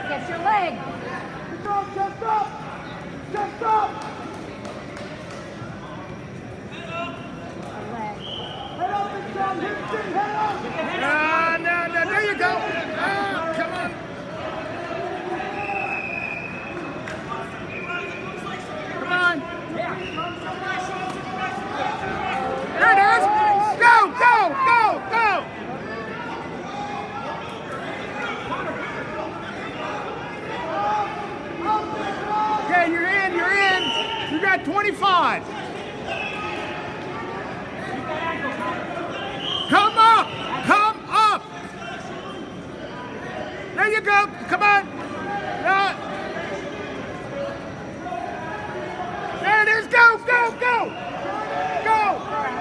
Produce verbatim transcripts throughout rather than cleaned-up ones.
Get your leg. Chest up! Chest up! Leg. Head up, Big John! Head up! No, no, no, there you go. Oh, come on. Come on. There it is. Go, go, go, go. Okay, you're in, you're in. You got twenty-five. Come up, come up. There you go, come on. Uh, there it is, go, go, go. Go.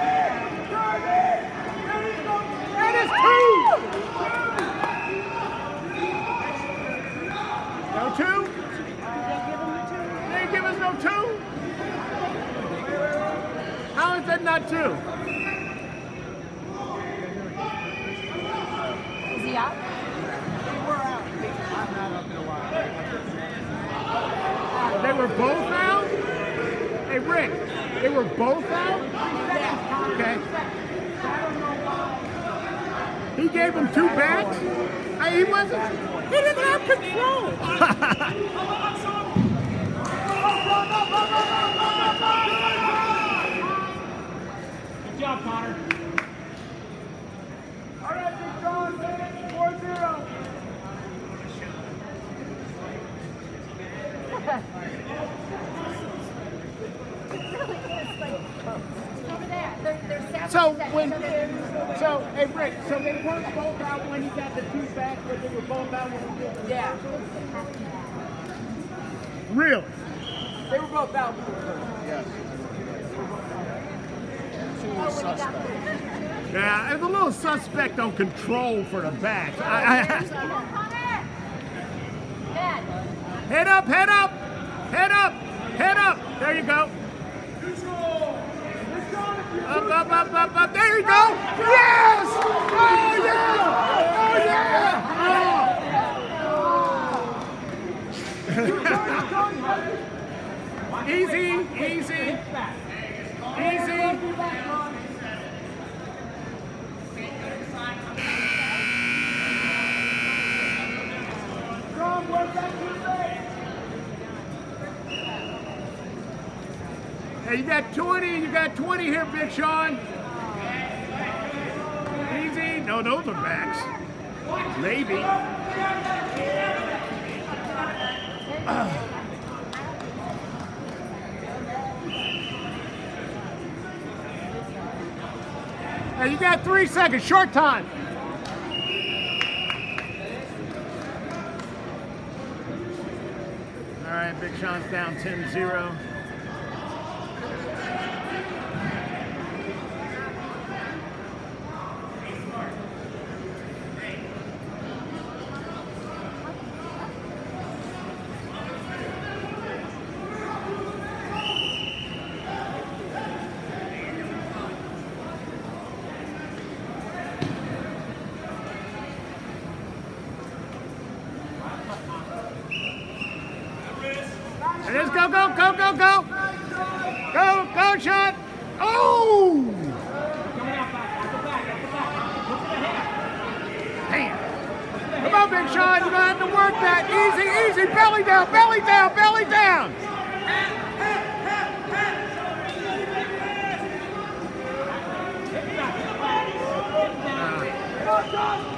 That is two. No two? They didn't give us no two? How is that not two? Is he up? They were both out? Hey, Rick, they were both out? Okay. He gave him two backs? Hey, he wasn't, he didn't have control. Good job, Connor. All right, Big John, four zero. Over there. They're, they're separate. So when, so, hey, Rick, so they weren't both out when he got the two backs, but they were both out when he did? Yeah. Really? They were both out. Yes. Yeah, it's a little suspect on control for the backs. I, I, head up, head up, head up, head up. There you go. Up, up, up, up, up. There you go. Yes! Oh, yeah! Oh, yeah! Easy, easy, easy. Hey, you got twenty, you got twenty here, Big Sean. Easy. No, those are backs. Maybe. Uh. Hey, you got three seconds, short time. All right, Big Sean's down ten zero. It is go, go, go, go, go. Go, go, shot. Oh! Damn. Come on, Big Sean. You're going to have to work that. Easy, easy. Belly down, belly down, belly down. Uh,